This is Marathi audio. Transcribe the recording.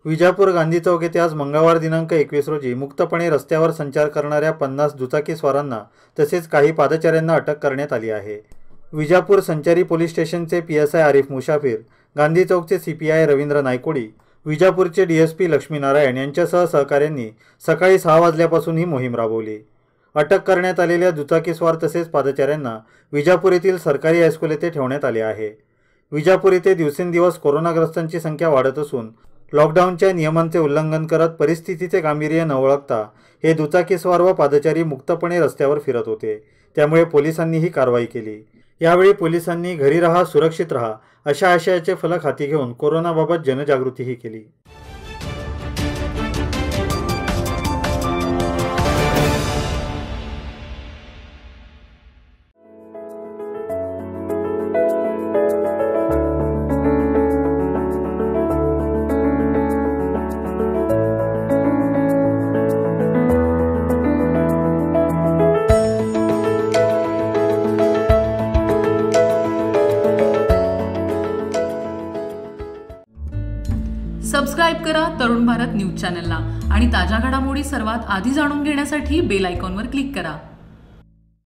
विजापूर गांधी चौक येथे आज मंगळवार दिनांक 21 रोजी मुक्तपणे रस्त्यावर संचार करणाऱ्या 50 दुचाकीस्वारांना तसेच काही पादचाऱ्यांना अटक करण्यात आली आहे। विजापूर संचारी पोलीस स्टेशनचे PSI Arif मुशाफिर, Gandhi चौकचे CPI Ravindra Naikodi, विजापूरचे DSP Laxminarayan यांच्यासह सहकाऱ्यांनी सकाळी 6 वाजल्यापासून ही मोहीम राबवली। अटक करण्यात आलेल्या दुचाकीस्वार तसेच पादचाऱ्यांना विजापूर येथील सरकारी हायस्कूल येथे ठेवण्यात आले आहे। विजापूर येथे दिवसेंदिवस कोरोनाग्रस्तांची संख्या वाढत असून लॉकडाऊनच्या नियमांचे उल्लंघन करत परिस्थितीचे गांभीर्य न ओळखता हे दुचाकीस्वार व पादचारी मुक्तपणे रस्त्यावर फिरत होते। त्यामुळे पोलिसांनी ही कारवाई केली। यावेळी पोलिसांनी घरी राहा सुरक्षित राहा अशा आशयाचे फलक हाती घेऊन कोरोनाबाबत जनजागृतीही केली। सबस्क्राइब करा तरुण भारत न्यूज चॅनलला आणि ताज्या घडामोडी सर्वात आधी जाणून घेण्यासाठी बेल आयकॉनवर क्लिक करा।